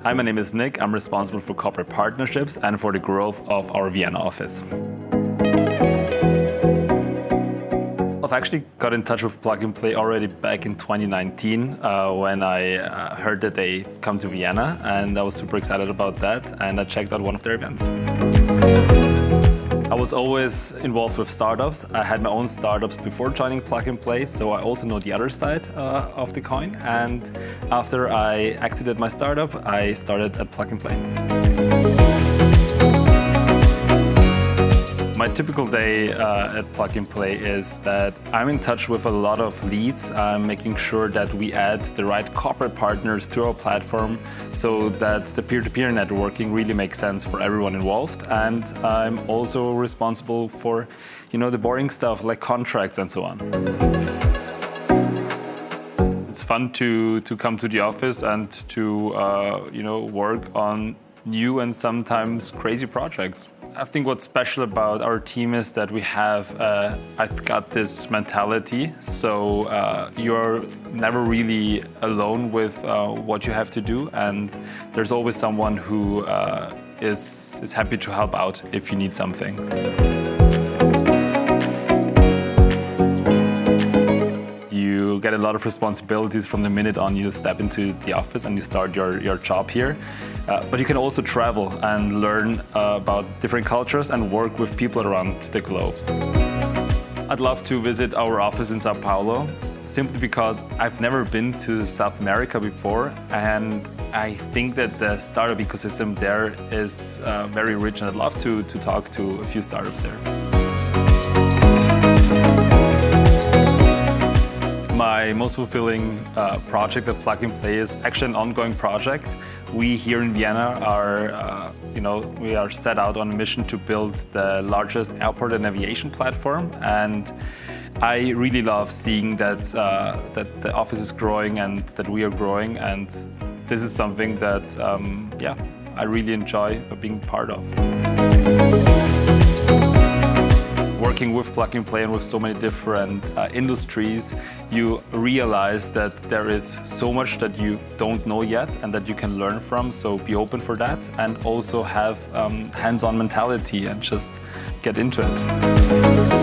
Hi, my name is Nick. I'm responsible for corporate partnerships and for the growth of our Vienna office. I've actually got in touch with Plug and Play already back in 2019 when I heard that they've come to Vienna, and I was super excited about that, and I checked out one of their events. I was always involved with startups. I had my own startups before joining Plug and Play, so I also know the other side of the coin. And after I exited my startup, I started at Plug and Play. My typical day at Plug and Play is that I'm in touch with a lot of leads. I'm making sure that we add the right corporate partners to our platform so that the peer-to-peer networking really makes sense for everyone involved. And I'm also responsible for, the boring stuff like contracts and so on. It's fun to come to the office and to work on new and sometimes crazy projects. I think what's special about our team is that we have, I've got this mentality, so you're never really alone with what you have to do, and there's always someone who is happy to help out if you need something. You get a lot of responsibilities from the minute on you step into the office and you start your job here. But you can also travel and learn about different cultures and work with people around the globe. I'd love to visit our office in Sao Paulo, simply because I've never been to South America before, and I think that the startup ecosystem there is very rich, and I'd love to talk to a few startups there. My most fulfilling project at Plug and Play is actually an ongoing project. We here in Vienna are, we are set out on a mission to build the largest airport and aviation platform, and I really love seeing that that the office is growing and that we are growing, and this is something that, I really enjoy being part of. Working with Plug and Play and with so many different industries, you realize that there is so much that you don't know yet and that you can learn from, so be open for that, and also have hands-on mentality and just get into it.